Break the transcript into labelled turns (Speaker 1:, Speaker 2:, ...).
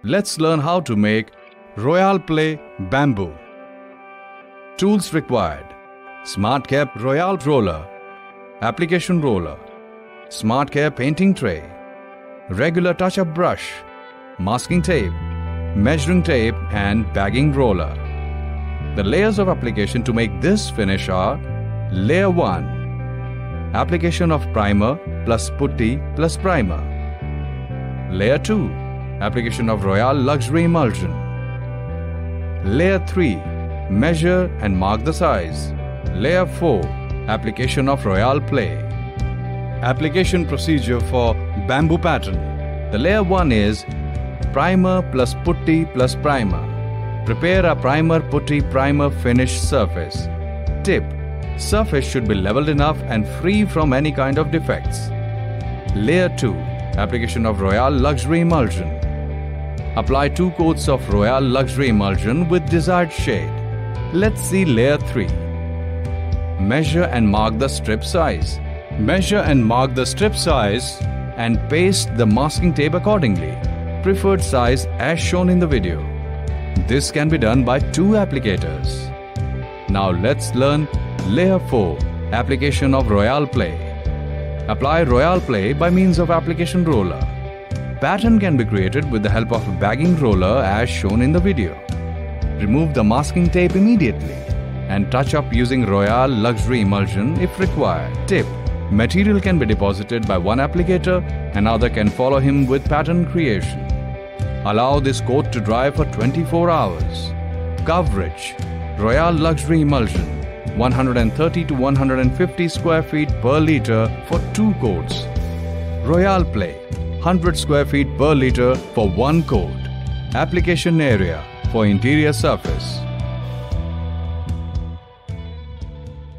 Speaker 1: Let's learn how to make Royale Play Bamboo. Tools required: SmartCare Royale Roller, Application Roller, SmartCare Painting Tray, regular touch-up brush, masking tape, measuring tape and bagging roller. The layers of application to make this finish are: Layer 1, application of primer plus putty plus primer. Layer 2, application of Royale Luxury Emulsion. Layer 3, measure and mark the size. Layer 4, application of Royale Play. Application procedure for bamboo pattern. The layer 1 is primer plus putty plus primer. Prepare a primer putty primer finish surface. Tip: surface should be leveled enough and free from any kind of defects. Layer 2, application of Royale Luxury Emulsion. Apply 2 coats of Royale Luxury Emulsion with desired shade. Let's see layer 3. Measure and mark the strip size. Measure and mark the strip size and paste the masking tape accordingly. Preferred size as shown in the video. This can be done by 2 applicators. Now let's learn layer 4, application of Royale Play. Apply Royale Play by means of application roller. Pattern can be created with the help of a bagging roller as shown in the video. Remove the masking tape immediately and touch up using Royale Luxury Emulsion if required. Tip: material can be deposited by one applicator, another can follow him with pattern creation. Allow this coat to dry for 24 hours. Coverage: Royale Luxury Emulsion, 130 to 150 square feet per liter for 2 coats. Royale Play, 100 square feet per liter for 1 coat. Application area for interior surface.